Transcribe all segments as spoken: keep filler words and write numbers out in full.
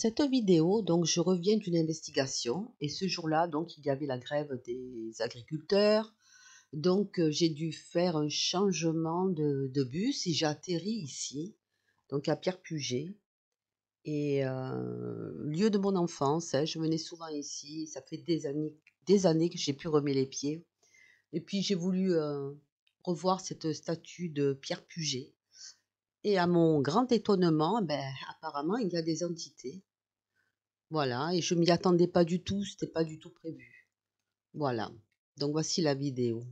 cette vidéo, donc, je reviens d'une investigation et ce jour-là, donc, il y avait la grève des agriculteurs. Donc, euh, j'ai dû faire un changement de, de bus et j'ai atterri ici, donc à Pierre-Puget. Et euh, lieu de mon enfance, hein, je venais souvent ici. Ça fait des années, des années que j'ai pu remettre les pieds. Et puis, j'ai voulu euh, revoir cette statue de Pierre Puget. Et à mon grand étonnement, ben, apparemment, il y a des entités. Voilà, et je m'y attendais pas du tout, c'était pas du tout prévu. Voilà. Donc voici la vidéo.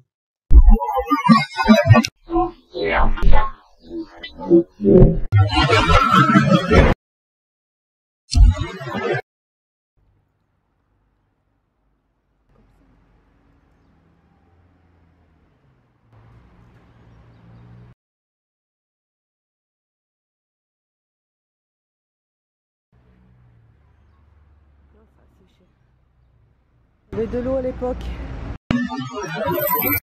Il y avait de l'eau à l'époque.